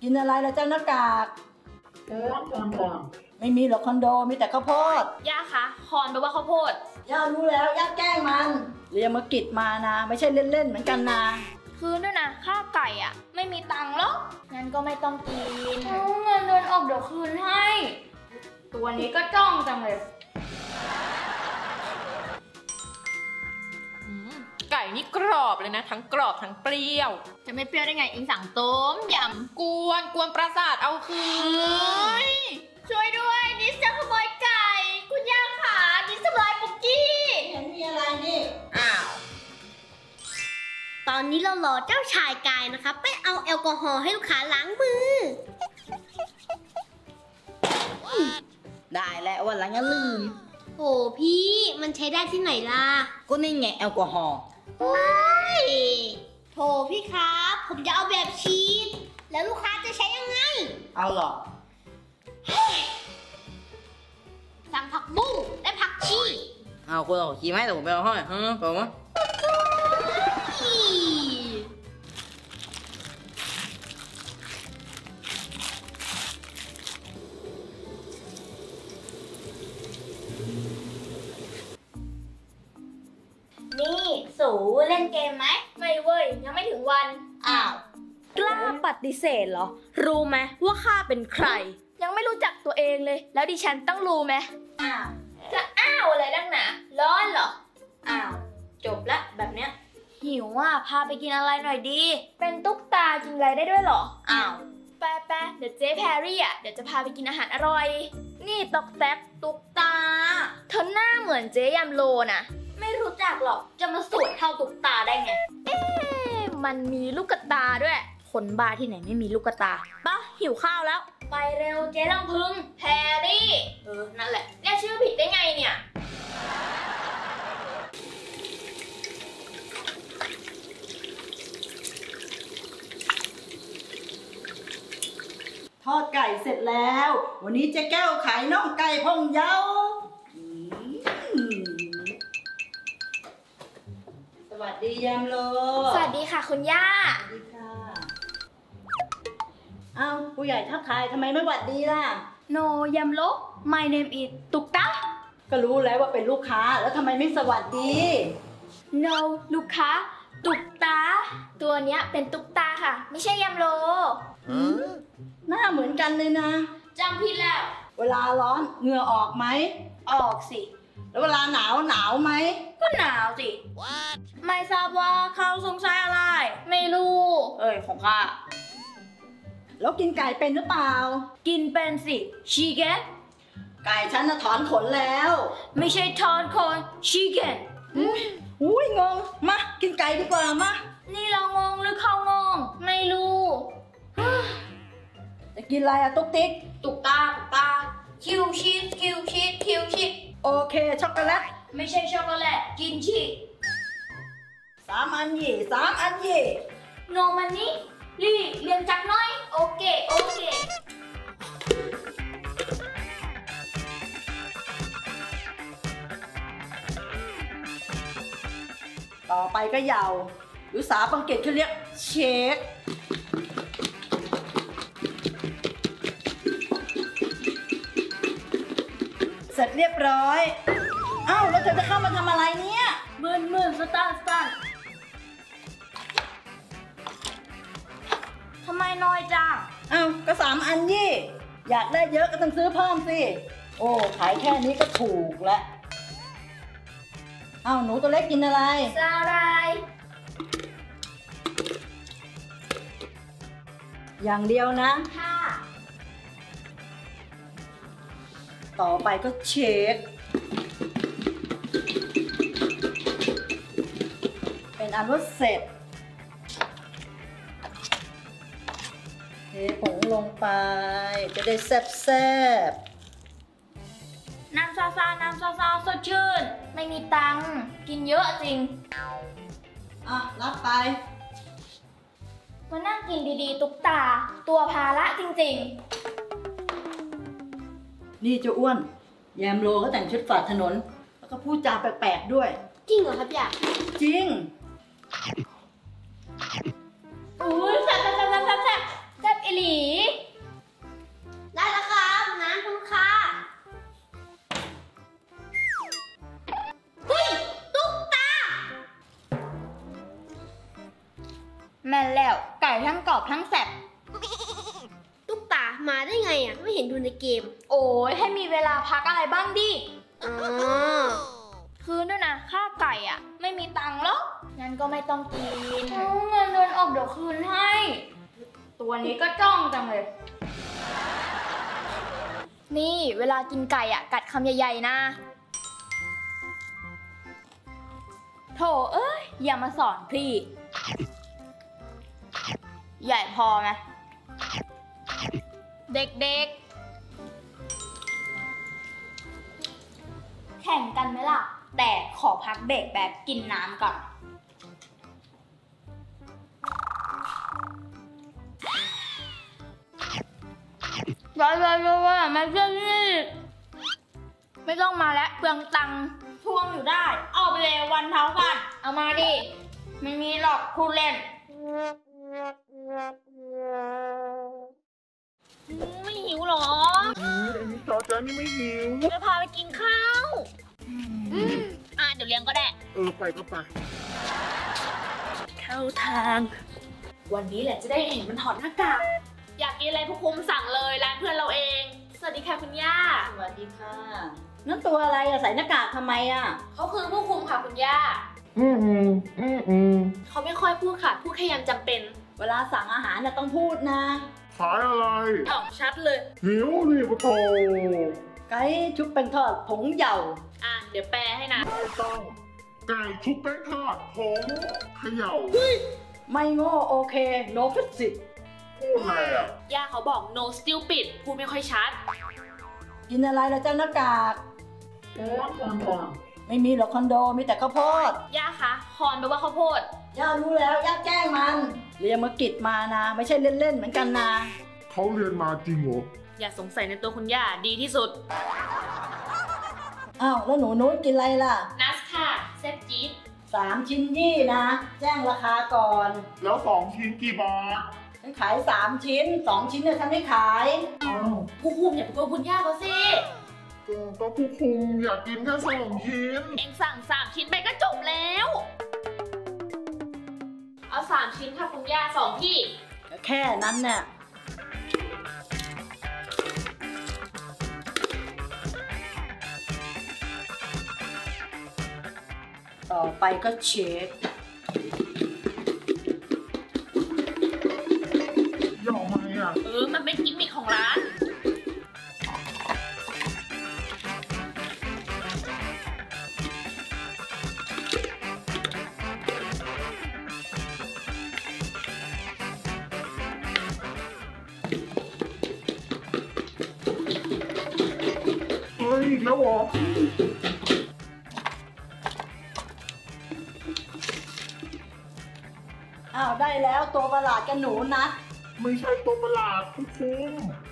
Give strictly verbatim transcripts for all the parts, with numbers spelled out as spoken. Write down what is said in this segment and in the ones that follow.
กินอะไรล่ะเจ้าหน้ากากเดินกลางกลางไม่มีหรอกคอนโดมีแต่ข้าวโพดย่าคะคอนแปลว่าข้าวโพดย่ารู้แล้วย่าแกล้งมันเรียนมากิจมานะไม่ใช่เล่นๆเหมือนกันนะคืนด้วยนะค่าไก่อ่ะไม่มีตังค์หรอกงั้นก็ไม่ต้องกินเงินเดือนออกเดี๋ยวคืนให้ตัวนี้ก็จ้องจังเลยไก่นี่กรอบเลยนะทั้งกรอบทั้งเปรี้ยวจะไม่เปรี้ยวได้ไงอิงสั่งต้มยำกวนกวนประสาทเอาคืนช่วยด้วยดิสจะขโมยไก่คุณย่าขาดิสทำลายปุกกี้เห็นมีอะไรนี่อ้าวตอนนี้เรารอเจ้าชายกายนะครับไปเอาแอลกอฮอล์ให้ลูกค้าล้างมือได้แล้ววันหลังอย่าลืมโอ้พี่มันใช้ได้ที่ไหนล่ะก็นี่ไงแอลกอฮอล์โอ้ยโถพี่ครับผมจะเอาแบบชีสแล้วลูกค้าจะใช้ยังไงเอาหรอสั่งผักบุ้งและผักชีเอาคุณเอาขี้ไม้แต่ผมไปเอาให้ฮะเปล่ามั้ยนี่สูเล่นเกมไหมไม่เว้ยยังไม่ถึงวันอ้าวกล้าปฏิเสธเหรอรู้ไหมว่าข้าเป็นใครยังไม่รู้จักตัวเองเลยแล้วดิฉันต้องรู้ไหมอ้าวจะอ้าวอะไรดังหนาร้อนเหรออ้าวจบละแบบเนี้ยหิวอ่ะพาไปกินอะไรหน่อยดีเป็นตุ๊กตากินอะไรได้ด้วยเหรออ้าวแป๊ะแป๊ะเดี๋ยวเจ๊แพรรี่อ่ะเดี๋ยวจะพาไปกินอาหารอร่อยนี่ตอกแต๊กตุ๊กตาเธอหน้าเหมือนเจ๊ยามโลน่ะไม่รู้จักหรอกจะมาสวยเท่าตุ๊กตาได้ไงเอ๊ะมันมีลูกตาด้วยคนบ้าที่ไหนไม่มีลูกตาปะหิวข้าวแล้วไปเร็วเจ๊ลำพึงแพรรี่เออนั่นแหละเรียกชื่อผิดได้ไงเนี่ยทอดไก่เสร็จแล้ววันนี้เจ๊แก้วขายน่องไก่พงเยาสวัสดียามโลสวัสดีค่ะคุณย่าสวัสดีค่ะอ้าวผู้ใหญ่ทักทายทำไมไม่หวัดดีล่ะ No ยามโล My name is ตุ๊กตาก็รู้แล้วว่าเป็นลูกค้าแล้วทำไมไม่สวัสดี No ลูกค้าตุ๊กตาตัวเนี้ยเป็นตุ๊กตาค่ะไม่ใช่ยามโลหน้าเหมือนกันเลยนะจำผิดแล้วเวลาร้อนเหงื่อออกไหมออกสิแล้วเวลาหนาวหนาวไหมก็หนาวสิ What? ไม่ทราบว่าเขาสงสัยอะไรไม่รู้เอ้ยของข้าแล้วกินไก่เป็นหรือเปล่ากินเป็นสิชีเกนไก่ฉันน่ะถอนขนแล้วไม่ใช่ถอนขนชีเกนอุ้ยงงมากินไก่ดีกว่ามานี่เรางงหรือเขางงไม่รู้จะกินอะไรอะตุ๊กติ๊กตุ๊กตาตุ๊กตาคิวชีสคิวชีสคิวชีสโอเคช็อกโกแลตไม่ใช่ช็อกโกแลตกินชีสสามอันยี่สามอันยี่โนมันนี่ลี่เรียนจักน้อยโอเคโอเคต่อไปก็ยาวหรือสาปังเกตเขาเรียกเชคเสร็จเรียบร้อยเอ้าแล้วเธอจะเข้ามาทำอะไรเนี่ยมืนมืนสตาร์สตาร์ทำไมน้อยจังเอ้าก็สามอันยี่อยากได้เยอะก็ต้องซื้อเพิ่มสิโอ้ขายแค่นี้ก็ถูกแล้วเอ้าหนูตัวเล็กกินอะไรสาหร่ายอย่างเดียวนะค่ะต่อไปก็เช็คเป็นอันว่าเสร็จเทผงลงไปจะได้แซ่บๆน้ำซาซาน้ำซาซาสดชื่นไม่มีตังค์กินเยอะจริงอ่ะรับไปมานั่งกินดีๆตุ๊กตาตัวภาระจริงๆนี่เจ้าอ้วนแยมโลเขาแต่งชุดฝาดถนนแล้วก็พูดจาแปลกๆด้วยจริงเหรอครับย่าจริงอุ้ยแซ่บแซ่บแซ่บแซ่บแซ่บอีหลีม่นแล้วไก่ทั้งกรอบทั้งแซ่บตุ๊กตามาได้ไงอ่ะไม่เห็นดูในเกมโอ้ยให้มีเวลาพักอะไรบ้างดิอ๋อคืนด้วยนะค่าไก่อ่ะ ไม่มีตังค์หรอกงั้นก็ไม่ต้องกินเงินเดือนออกเดี๋ยวคืนให้ ตัวนี้ก็จ้องจังเลย นี่เวลากินไก่อ่ะกัดคำใหญ่ๆนะโถเอ้ยอย่ามาสอนพี่ ใหญ่พอไหมเด็กๆ แข่งกันไหมล่ะ แต่ขอพักเบรกแบบกินน้ำก่อนว้าวว้าวว้าวมาเรื่องนี้ไม่ต้องมาแล้วเปลืองตังค์ทวงอยู่ได้ เอาไปเลยวันเท้ากัน เอามาดิ ไม่มีหรอกพูดเล่น ไม่หิวหรออืมอันนี้จอจานี่ไม่หิวจะพาไปกินข้าวอ่ะเดี๋ยวเลี้ยงก็ได้เออไปก็ไปเข้าทาง วันนี้แหละจะได้เห็นมันถอดหน้ากาก อยากกินอะไรผู้คุมสั่งเลยร้านเพื่อนเราเอง สวัสดีค่ะคุณย่าสวัสดีค่ะ นั่นตัวอะไรอะใส่หน้ากากทำไมอะเขาคือผู้คุมค่ะคุณย่าอืมอืมอืมอืมเขาไม่ค่อยพูดค่ะ พูดแค่ยามจำเป็นเวลาสั่งอาหารน่ะต้องพูดนะขายอะไรออกชัดเลยหิวนี่ปะโถไก่ชุบเป็นทอดผงเหย่าอ่ะเดี๋ยวแปลให้นะไม่ต้อง ไก่ชุบแป้งทอดผงเขย่าไม่โง่โอเค โนฟิสิพูดอะไรอ่ะย่าเขาบอก no stupid พูดไม่ค่อยชัดกินอะไรละเจ้าหน้ากากเดินกลางกลางไม่มีหรอกคอนโดมีแต่ข้าวโพดย่าคะคอนแปลว่าข้าวโพดย่ารู้แล้วย่าแกล้งมัน เรียนมากิจมานะ ไม่ใช่เล่นๆเหมือนกันนะเขาเรียนมาจริงเหรออย่าสงสัยในตัวคุณย่าดีที่สุดอ้าวแล้วหนูนุ้ยกินอะไรล่ะนัสค่ะเซฟจี๊ดสามชิ้นยี่นะ แจ้งราคาก่อนแล้วสองชิ้นกี่บาทฉันขายสามชิ้นสองชิ้นเนี่ยฉันไม่ขายอ้าวผู้คุมอย่าไปกลัวคุณย่าเขาสิก็ก็ผู้คุมอยากกินแค่สองชิ้นเองสั่งสามชิ้นไปก็จบแล้ว เอาสามชิ้นค่ะคุณย่าสองที่แค่นั้นเนี่ยต่อไปก็เช็คยอมไหมอ่ะเออ มันเป็นกิมมิคของร้านเฮ้ยอีกแล้วเหรออ้าวได้แล้วตัวประหลาดกับหนูนะไม่ใช่ตัวประหลาดผู้คุม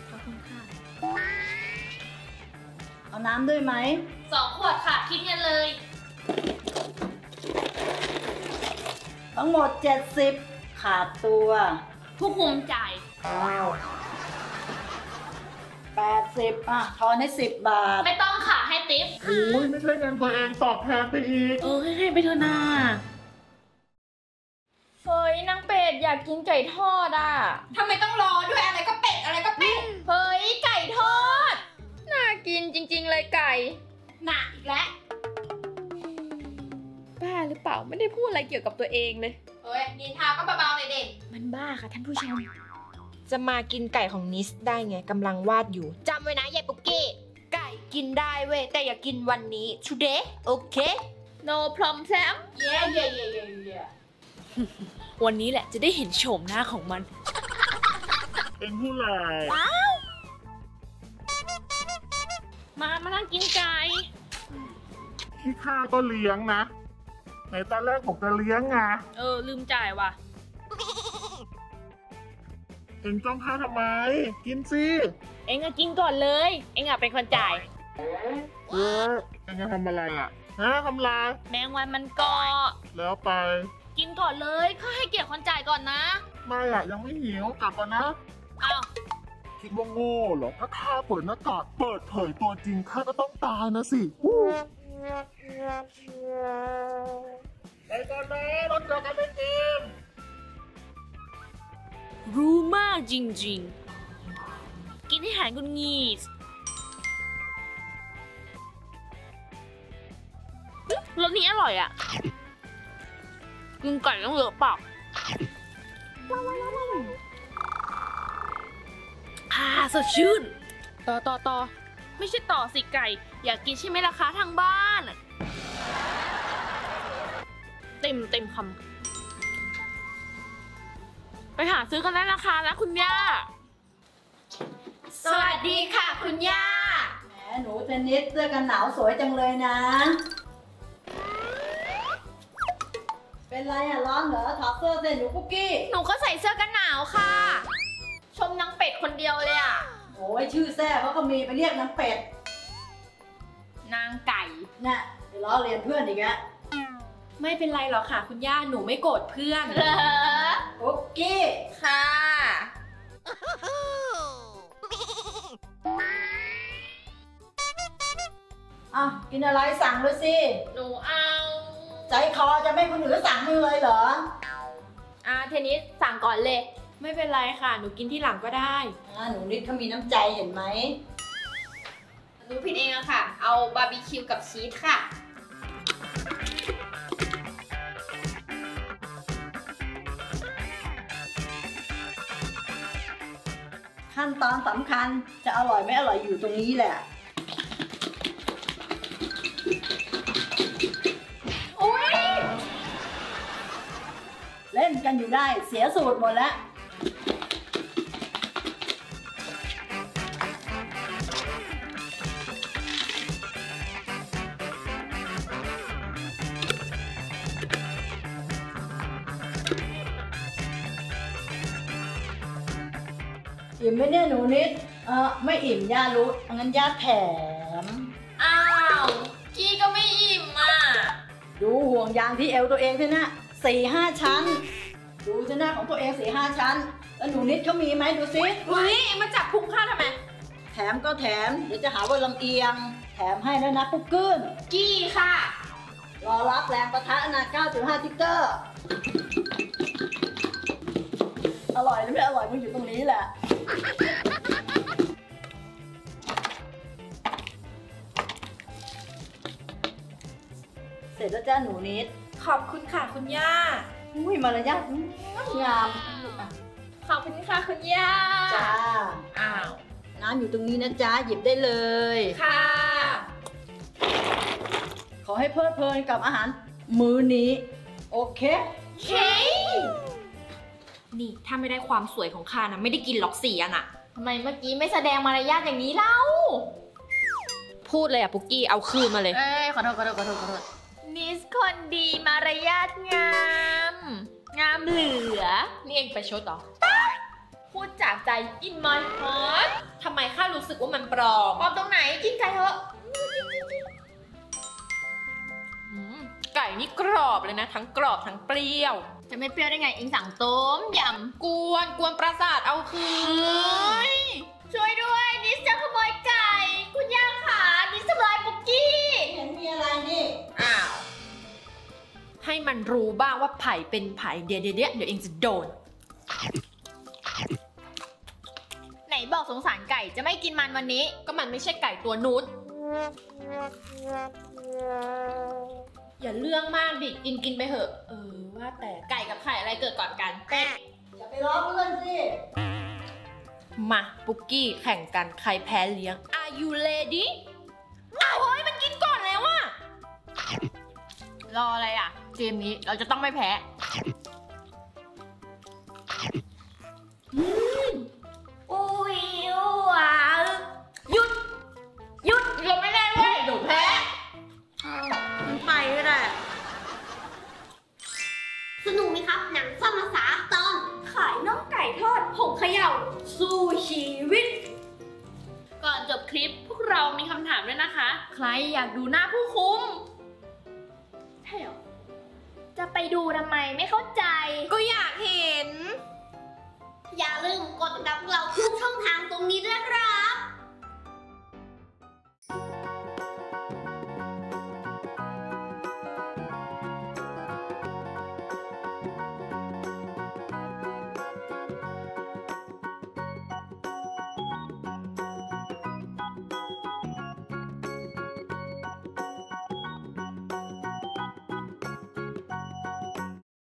เอาน้ำด้วยไหมสองขวดค่ะ คิดเงินเลยทั้งหมดเจ็ดสิบขาดตัวผู้คุมจ่ายอ้าวแปดสิบอ่ะทอนให้สิบบาทไม่ต้องค่ะ ให้ติ๊บโอ้ยไม่ใช่เงินตัวเองตอบแทนไปอีกเออ ให้ไปเถอะนาเฮ้ยนางเป็ดอยากกินไก่ทอดอ่ะทำไมต้องรอด้วยอะไรก็เป็ดอะไรก็เป็ด เฮ้ยไก่ทอด น่ากินจริงๆเลยไก่หนักอีกแล้วบ้าหรือเปล่าไม่ได้พูดอะไรเกี่ยวกับตัวเองเลยเฮ้ยนินทาก็เบาๆหน่อยเด็กมันบ้าค่ะท่านผู้ชม จะมากินไก่ของนิสได้ไงกำลังวาดอยู่จำไว้นะยายปุกกี้ไก่กินได้เว้ยแต่อย่ากินวันนี้ today โอเค no problem เย้เย้เย้เย้เย้วันนี้แหละจะได้เห็นโฉมหน้าของมันเอ็งผู้หลายมามานั่งกินไก่ที่ข้าก็เลี้ยงนะในตอนแรกผมจะเลี้ยงไงเออ ลืมจ่ายว่ะเอ็งจ้องข้าทำไม กินสิเอ็งอะกินก่อนเลย เอ็งอะเป็นคนจ่ายเออเอ็งจะทำอะไรอ่ะฮะทำลายแมงวันมันเกาะแล้วไปกินก่อนเลยข้าให้เกียรติคนจ่ายก่อนนะไม่อ่ะยังไม่หิวกลับก่อนนะอ้าวคิดว่าโง่เหรอ ถ้าข้าเปิดหน้ากากเปิดเผยตัวจริงข้าก็ต้องตายนะสิไปก่อนนะรถเจอกันในเกมรู้มากจริงๆ กินให้หายกุนงีสรสนี้อร่อยอ่ะกินไก่ต้องเยอะเปล่าอ่าสดชื่น ต่อต่อต่อไม่ใช่ต่อสิไก่ อยากกินใช่ไหมล่ะคะทางบ้าน เต็มเต็มคำไปหาซื้อกันได้ราคานะคุณย่าสวัสดีค่ะคุณย่าแหมหนูเทนนิสเสื้อกันหนาวสวยจังเลยนะ เป็นไรอ่ะร้อนเหรอถอดเสื้อเสร็จหนูคุกกี้หนูก็ใส่เสื้อกันหนาวค่ะ ชมนางเป็ดคนเดียวเลยอะโอ้ยชื่อแท้เขาก็มีไปเรียกน้ำเป็ดนางไก่น่ะไปล้อเลียนเพื่อนอีกแล้วไม่เป็นไรหรอกค่ะ คุณย่าหนูไม่โกรธเพื่อนเหรอคุกกี้ค่ะอ่ะกินอะไรสั่งเลยสิหนูเอาใจคอจะไม่คนอื่นสั่งมึงเลยเหรออ่าเทนนิสสั่งก่อนเลย ไม่เป็นไรค่ะ หนูกินที่หลังก็ได้อ่าหนูนิดเขามีน้ำใจเห็นไหมหนูผิดเองอะค่ะ เอาบาร์บีคิวกับชีสค่ะขั้นตอนสำคัญจะอร่อยไม่อร่อยอยู่ตรงนี้แหละอุ้ยเล่นกันอยู่ได้เสียสูตรหมดแล้ว อิ่มไหมเนี่ยหนูนิด เออไม่อิ่มย่ารู้งั้นย่าแถมอ้าว กี้ก็ไม่อิ่มอ่ะดูห่วงยางที่เอวตัวเองสินะสี่ห้าชั้น ดูสินะของตัวเองสี่ห้าชั้น แล้วหนูนิดเขามีไหมดูสิอุ้ยมาจับพุงข้าทำไมแถมก็แถม เดี๋ยวจะหาว่าลำเอียง แถมให้แล้วนะปุ๊กกื้นกี้ค่ะรอรับแรงประทะนะ เก้าจุดห้า ทิกเกอร์ อร่อยหรือไม่อร่อยมันอยู่ตรงนี้แหละ เสร็จแล้วจ้าหนูนิดขอบคุณค่ะคุณย่าอุ้ยมารยาทงามอ่ะขอบคุณค่ะคุณย่าจ้าอ้าวน้ำอยู่ตรงนี้นะจ๊ะ หยิบได้เลยค่ะขอให้เพลิดเพลินกับอาหารมื้อนี้ โอเคเค นี่ถ้าไม่ได้ความสวยของข้านะไม่ได้กินหรอกสี่อันอะทำไมเมื่อกี้ไม่แสดงมารยาทอย่างนี้เล่าพูดเลยอะปุกกี้เอาคืนมาเลยเอ้ย ขอโทษขอโทษขอโทษขอโทษนิสคนดีมารยาทงาม งามเหลือนี่เองไปชดเหรอพูดจากใจ in my heart ทำไมข้ารู้สึกว่ามันปลอมปลอมตรงไหนกินไก่เถอะอืมไก่นี่กรอบเลยนะ ทั้งกรอบทั้งเปรี้ยวจะไม่เปรี้ยวได้ไงเองสั่งต้มยกวนกวนประสาทเอาคืนำช่วยด้วยนิสจะขโมยไก่ คุณย่าขานิสทำลายปุกกี้เห็นมีอะไรนี่อ้าว ให้มันรู้บ้างว่าไผ่เป็นไผ่เดี๋ยวเดี๋ยวเดี๋ยวเดี๋ยวเองจะโดนไหนบอกสงสารไก่จะไม่กินมันวันนี้ก็มันไม่ใช่ไก่ตัวนุชอย่าเรื่องมากดิกินกินไปเถอะ เออว่าแต่ไก่กับไข่อะไรเกิดก่อนกัน เป็ดอย่าไปล้อเพื่อนสิมาปุกกี้แข่งกันใครแพ้เลี้ยง Are you ready อ้าวเฮ้ยมันกินก่อนแล้วอะรออะไรอ่ะ เกมนี้เราจะต้องไม่แพ้ อุ้ยว้าวหยุด หยุดเราไม่ได้เว้ยหนูแพ้มันไปก็ได้สนุกไหมครับ หนังซ่อนภาษาตอนขายน่องไก่ทอดผงเขย่าสู้ชีวิต ก่อนจบคลิปพวกเรามีคำถามด้วยนะคะ ใครอยากดูหน้าผู้คุมใช่เหรอจะไปดูทำไมไม่เข้าใจก็อยากเห็นอย่าลืมกดติดตามพวกเราทุกช่องทางตรงนี้ด้วยครับ